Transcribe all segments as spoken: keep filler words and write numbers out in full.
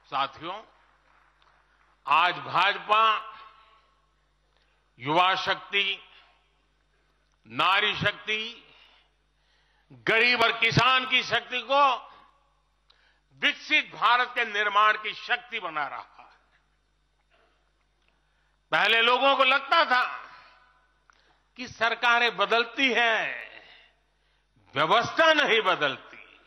साथियों, आज भाजपा युवा शक्ति, नारी शक्ति, गरीब और किसान की शक्ति को विकसित भारत के निर्माण की शक्ति बना रहा है। पहले लोगों को लगता था कि सरकारें बदलती हैं, व्यवस्था नहीं बदलती।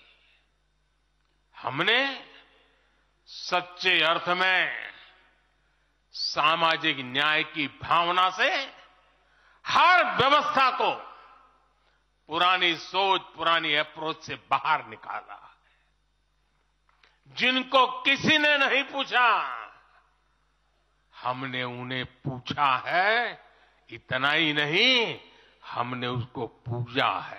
हमने सच्चे अर्थ में सामाजिक न्याय की भावना से हर व्यवस्था को पुरानी सोच, पुरानी अप्रोच से बाहर निकाला। जिनको किसी ने नहीं पूछा, हमने उन्हें पूछा है। इतना ही नहीं, हमने उसको पूजा है।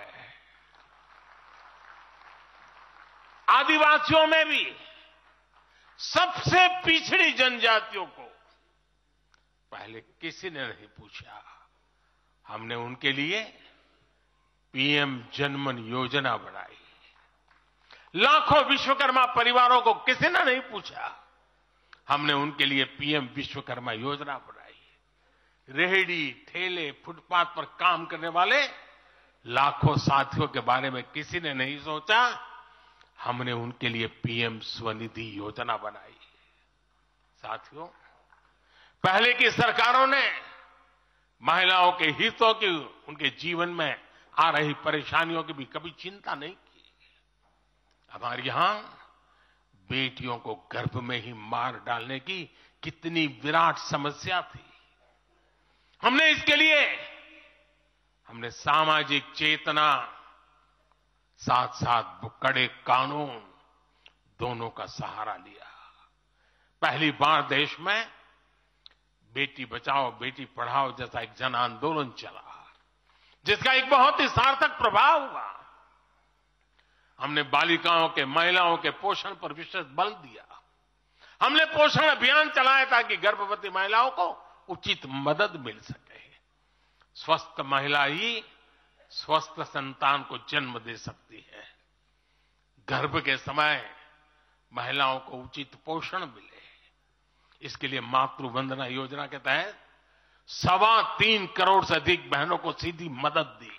आदिवासियों में भी सबसे पिछड़ी जनजातियों को पहले किसी ने नहीं पूछा। हमने उनके लिए पीएम जनमन योजना बनाई। लाखों विश्वकर्मा परिवारों को किसी ने नहीं पूछा। हमने उनके लिए पीएम विश्वकर्मा योजना बनाई। रेहड़ी, ठेले, फुटपाथ पर काम करने वाले लाखों साथियों के बारे में किसी ने नहीं सोचा। हमने उनके लिए पीएम स्वनिधि योजना बनाई। साथियों, पहले की सरकारों ने महिलाओं के हितों की, उनके जीवन में आ रही परेशानियों की भी कभी चिंता नहीं की। हमारे यहां बेटियों को गर्भ में ही मार डालने की कितनी विराट समस्या थी। हमने इसके लिए हमने सामाजिक चेतना, साथ साथ कड़े कानून दोनों का सहारा लिया। पहली बार देश में बेटी बचाओ बेटी पढ़ाओ जैसा एक जन आंदोलन चला, जिसका एक बहुत ही सार्थक प्रभाव हुआ। हमने बालिकाओं के, महिलाओं के पोषण पर विशेष बल दिया। हमने पोषण अभियान चलाया ताकि गर्भवती महिलाओं को उचित मदद मिल सके। स्वस्थ महिला ही स्वस्थ संतान को जन्म दे सकती है। गर्भ के समय महिलाओं को उचित पोषण मिले, इसके लिए मातृ वंदना योजना के तहत सवा तीन करोड़ से अधिक बहनों को सीधी मदद दी।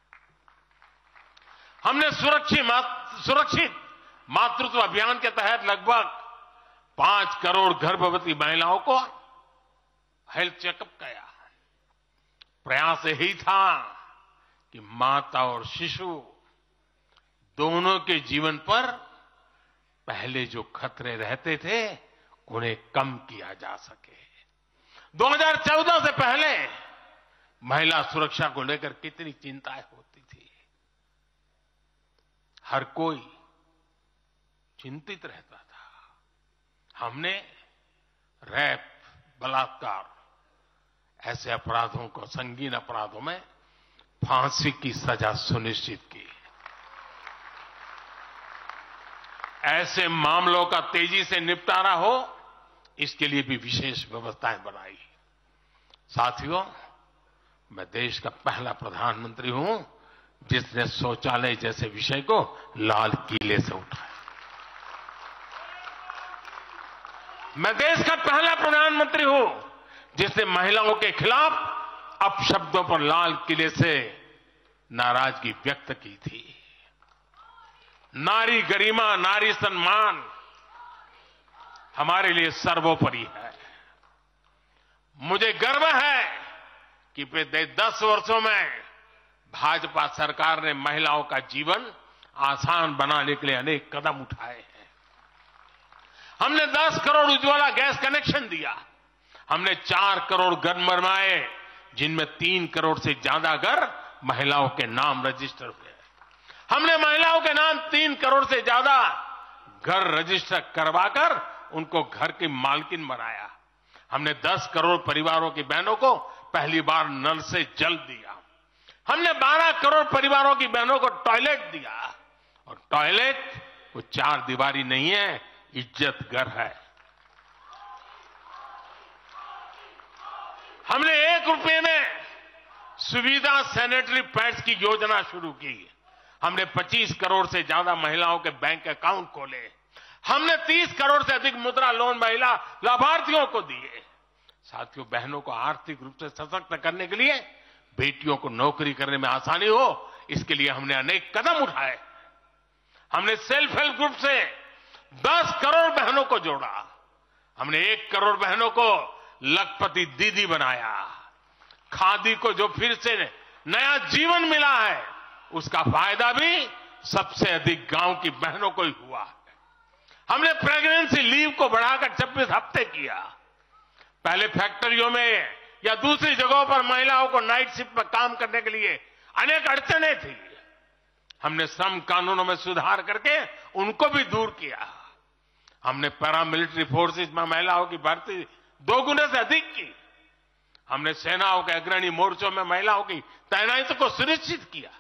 हमने सुरक्षित मात, सुरक्षित मातृत्व अभियान के तहत लगभग पांच करोड़ गर्भवती महिलाओं को हेल्थ चेकअप किया। प्रयास यही था कि माता और शिशु दोनों के जीवन पर पहले जो खतरे रहते थे उन्हें कम किया जा सके। दो हज़ार चौदह से पहले महिला सुरक्षा को लेकर कितनी चिंताएं होती थी। हर कोई चिंतित रहता था। हमने रेप, बलात्कार ऐसे अपराधों को, संगीन अपराधों में फांसी की सजा सुनिश्चित की। ऐसे मामलों का तेजी से निपटारा हो, इसके लिए भी विशेष व्यवस्थाएं बनाई। साथियों, मैं देश का पहला प्रधानमंत्री हूं जिसने शौचालय जैसे विषय को लाल किले से उठाया। मैं देश का पहला प्रधानमंत्री हूं जिसने महिलाओं के खिलाफ अपशब्दों पर लाल किले से नाराजगी व्यक्त की थी। नारी गरिमा, नारी सम्मान हमारे लिए सर्वोपरि है। मुझे गर्व है कि पिछले दस वर्षों में भाजपा सरकार ने महिलाओं का जीवन आसान बनाने के लिए अनेक कदम उठाए हैं। हमने दस करोड़ उज्ज्वला गैस कनेक्शन दिया। हमने चार करोड़ घर बनवाए, जिनमें तीन करोड़ से ज्यादा घर महिलाओं के नाम रजिस्टर हुए। हमने महिलाओं के नाम तीन करोड़ से ज्यादा घर रजिस्टर करवाकर उनको घर की मालकिन बनाया। हमने दस करोड़ परिवारों की बहनों को पहली बार नल से जल दिया। हमने बारह करोड़ परिवारों की बहनों को टॉयलेट दिया। और टॉयलेट वो चार दीवारी नहीं है, इज्जत घर है। हमने एक रुपये में सुविधा सैनिटरी पैड्स की योजना शुरू की। हमने पच्चीस करोड़ से ज्यादा महिलाओं के बैंक अकाउंट खोले। हमने तीस करोड़ से अधिक मुद्रा लोन महिला लाभार्थियों को दिए। साथियों, बहनों को आर्थिक रूप से सशक्त करने के लिए, बेटियों को नौकरी करने में आसानी हो, इसके लिए हमने अनेक कदम उठाए। हमने सेल्फ हेल्प ग्रुप से दस करोड़ बहनों को जोड़ा। हमने एक करोड़ बहनों को लखपति दीदी बनाया। खादी को जो फिर से नया जीवन मिला है, उसका फायदा भी सबसे अधिक गांव की बहनों को ही हुआ है। हमने प्रेगनेंसी लीव को बढ़ाकर छब्बीस हफ्ते किया। पहले फैक्ट्रियों में या दूसरी जगहों पर महिलाओं को नाइट शिफ्ट पर काम करने के लिए अनेक अड़चने थी। हमने श्रम कानूनों में सुधार करके उनको भी दूर किया। हमने पैरामिलिट्री फोर्सेस में महिलाओं की भर्ती दो गुने से अधिक की। हमने सेनाओं के अग्रणी मोर्चों में महिलाओं की तैनाती को सुनिश्चित किया।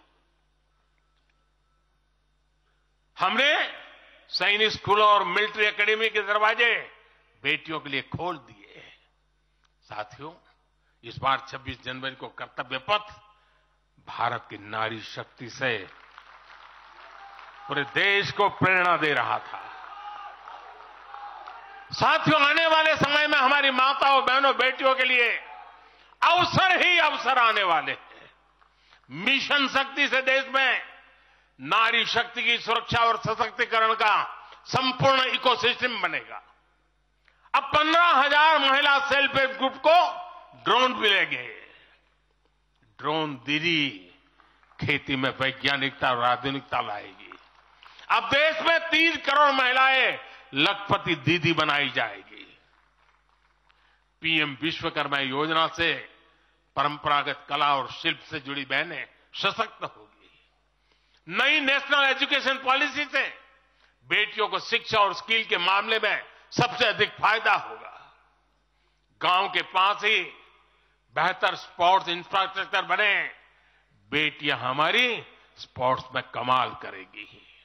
हमने सैनिक स्कूलों और मिलिट्री एकेडमी के दरवाजे बेटियों के लिए खोल दिए। साथियों, इस बार छब्बीस जनवरी को कर्तव्य पथ भारत की नारी शक्ति से पूरे देश को प्रेरणा दे रहा था। साथियों, आने वाले समय में हमारी माताओं, बहनों, बेटियों के लिए अवसर ही अवसर आने वाले हैं। मिशन शक्ति से देश में नारी शक्ति की सुरक्षा और सशक्तिकरण का संपूर्ण इकोसिस्टम बनेगा। अब पंद्रह हजार महिला सेल्फ हेल्प ग्रुप को ड्रोन मिलेंगे। ड्रोन दीदी खेती में वैज्ञानिकता और आधुनिकता लाएगी। अब देश में तीस करोड़ महिलाएं लखपति दीदी बनाई जाएगी। पीएम विश्वकर्मा योजना से परंपरागत कला और शिल्प से जुड़ी बहनें सशक्त होगी। नई नेशनल एजुकेशन पॉलिसी से बेटियों को शिक्षा और स्किल के मामले में सबसे अधिक फायदा होगा। गांव के पास ही बेहतर स्पोर्ट्स इंफ्रास्ट्रक्चर बने, बेटियां हमारी स्पोर्ट्स में कमाल करेगी।